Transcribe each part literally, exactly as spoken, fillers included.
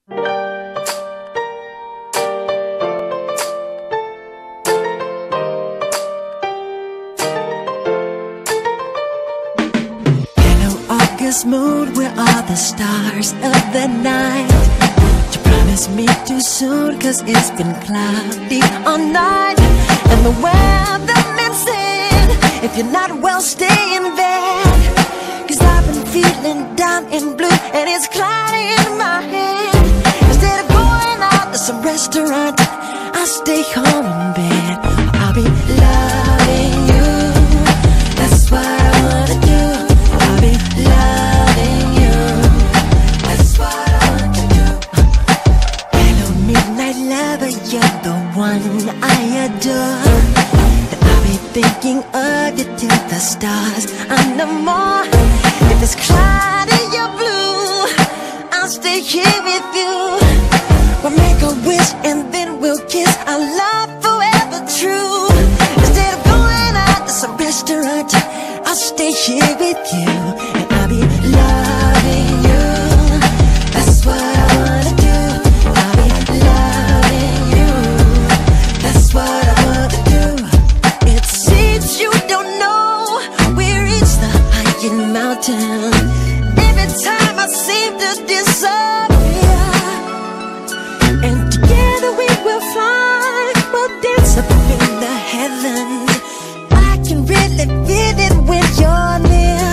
August moon, where are the stars of the night? You promised me too soon, cause it's been cloudy all night. And the weatherman said, if you're not well, stay in bed. Cause I've been feeling down and blue, and it's cloudy in my head. Instead of going out to some restaurant, I'll stay home in bed. I'll be loving you, that's what I wanna do. I'll be loving you, that's what I want to do. Hello midnight lover, you're the one I adore. I'll be thinking of you till the stars are no more. If it's cloudy or blue, I'll stay here with you. We'll make a wish and then we'll kiss, our love forever true. Instead of going out to some restaurant, I'll stay here with you. And I'll be loving you, that's what I wanna do. I'll be loving you, that's what I wanna do. It seems you don't know, we reached the highest mountain. Every time I seem to disappear, and together we will fly, we'll dance up in the heavens. I can really feel it when you're near.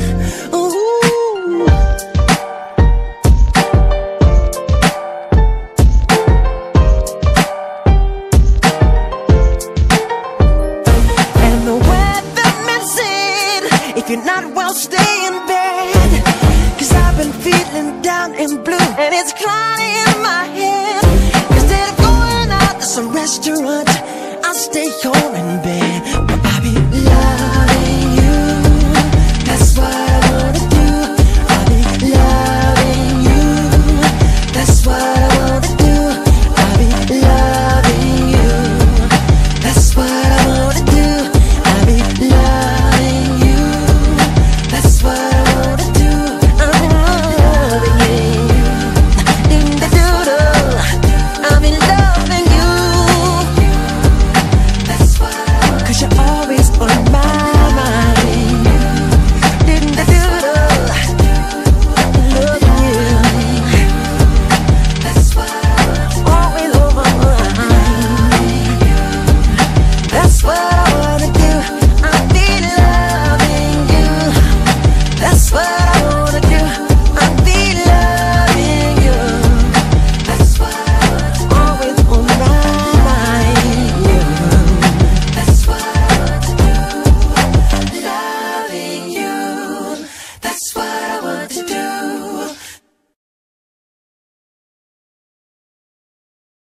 Ooh. And the weatherman said, if you're not well, stay in bed. Cause I've been feeling down and blue, and it's cloudy in my head. Instead of going out to some restaurant, I'll stay home in bed.